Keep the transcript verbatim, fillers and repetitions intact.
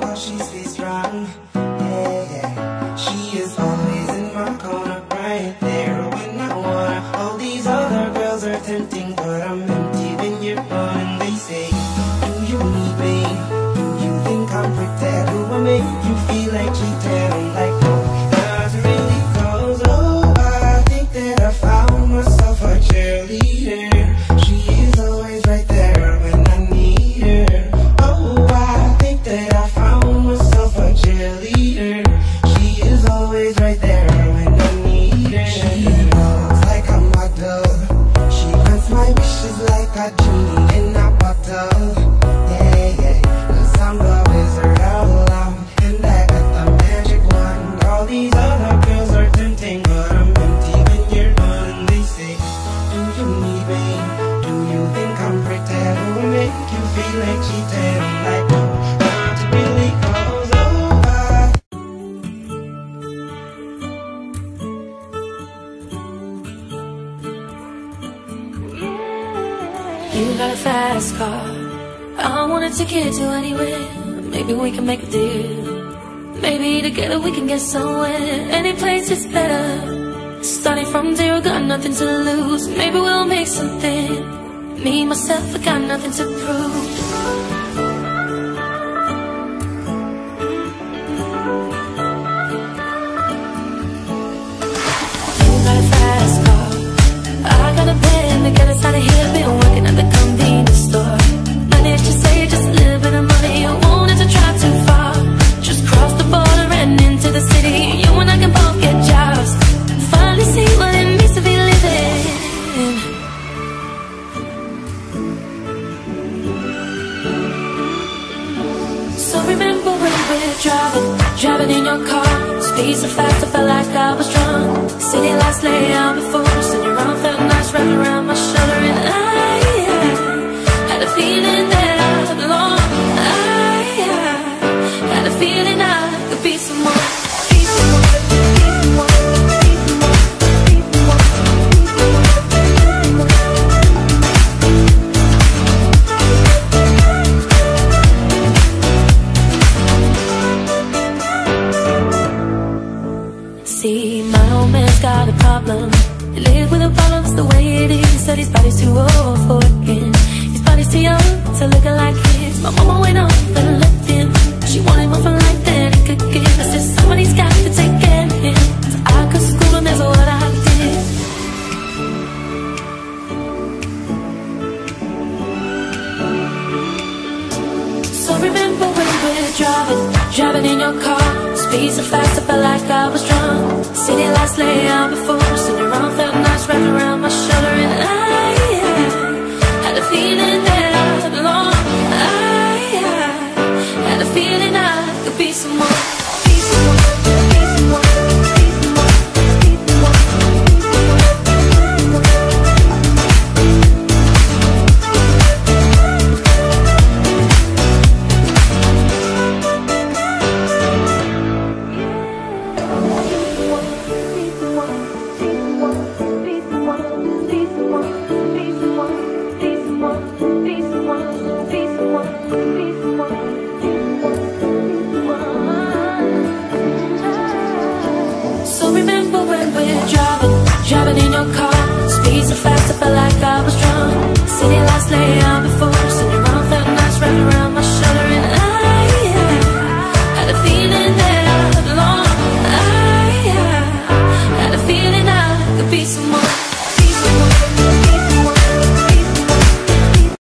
how she stays strong. Yeah, yeah. She is always in my corner, right there when I wanna. All these other girls are tempting, but I'm empty when you're gone. And they say, do you need me? Do you think I'm pretend? Do I make you feel like cheating? I'm like, no, not really, cause oh, I think that I found myself a cheerleader. She is always right there when I need her. Oh, I think that I found myself a cheerleader. She is always right there when I need her. She looks like a model. She grants my wishes like a genie in a bottle. Yeah, yeah, cause I'm the wizard of love, and I got the magic wand. All these other girls are tempting, but I'm empty when you're gone. And they say, do you need me? Do you think I'm pretty? Do I make you feel like cheating? I'm like, no, not really, cause oh, I You got a fast car, I want a ticket to anywhere. Maybe we can make a deal. Maybe together we can get somewhere. Any place is better. Starting from zero, got nothing to lose. Maybe we'll make something. Me, myself, I got nothing to prove. You got a fast car, I got a plan to get us out of here. Been working at the convenience store. Managed to save just a little bit of money. I wanted to try too far. Just cross the border and into the city. You and I can both get jobs. Finally see what it means to be living. So remember when we're driving, driving in your car. Speed so fast I felt like I was drunk. City lights lay out before us, and your arm felt nice wrapped around my shoulder. And I, I had a feeling that I belonged. I, I had a feeling I could be someone. Be someone, be someone, be someone, be someone, See, my old man's got a problem. He lives with a problem, that's the way it is. Said his body's too old for working. His body's too young to look like his. My mama went off and left him. She wanted more from life than he could give. I said somebody's got to take care of him. So I could school him, that's what I did. So remember when we're driving, driving in your car. Speed so fast I felt like I was drunk. City lights lay out before us, and your arm felt nice wrapped around my shoulder. And I, I had a feeling that I belonged. I, I had a feeling I could be someone.